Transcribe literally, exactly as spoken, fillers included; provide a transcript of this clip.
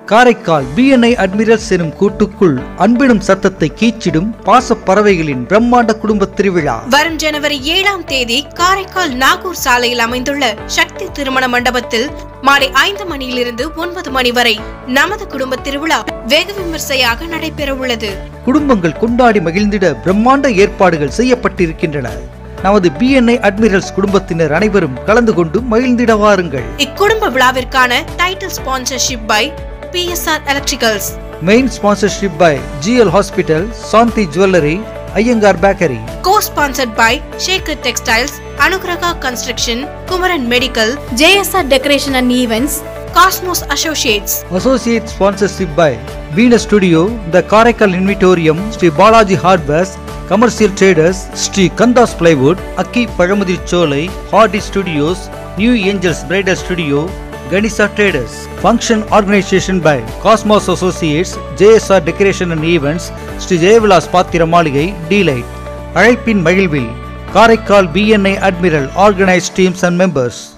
Karaikal B N I ADMIRALS எனும் கூட்டுக்குள் அன்பினும் சத்தத்தை கீச்சிடும் பாச பறவைகளின் பிரம்மாண்ட குடும்ப திருவிழா வரும் ஜனவரி ஏழாம் தேதி காரைக்கால் நாகூர் சாலையில் அமைந்துள்ள சக்தி திருமண மண்டபத்தில் மாலை ஐந்து மணியிலிருந்து ஒன்பது மணி வரை நமது குடும்ப திருவிழா வெகு விமர்சையாக நடைபெற உள்ளது. குடும்பங்கள் கொண்டாடி மகிழ்ந்திட பிரம்மாண்ட ஏற்பாடுகள் செய்யப்பட்டிருக்கின்றன. நமது B N I ADMIRALS குடும்பத்தினர் அனைவரும் கலந்து கொண்டு மகிழ்ந்திட வாருங்கள். இக்குடும்ப விழாவிற்கான title sponsorship by P S R Electricals, Main sponsorship by G L Hospital, Santi Jewellery, Iyengar Bakery. Co-sponsored by Shaker Textiles, Anugraha Construction, Kumaran Medical, J S R Decoration and Events, Cosmos Associates. Associate sponsorship by Venus Studio, The Karaikal Invitorium, Sri Balaji Hardwares, Commercial Traders, Sri Kandas Plywood, Aki Padamudir Cholai, Hardy Studios, New Angels Bridal Studio, Ganesha Traders. Function organization by Cosmos Associates, J S R Decoration and Events, Sri Jayavilas Pathira Maligai, D-Light. அழைப்பின் மகிழ்வில் Karaikal B N I ADMIRAL organized teams and members.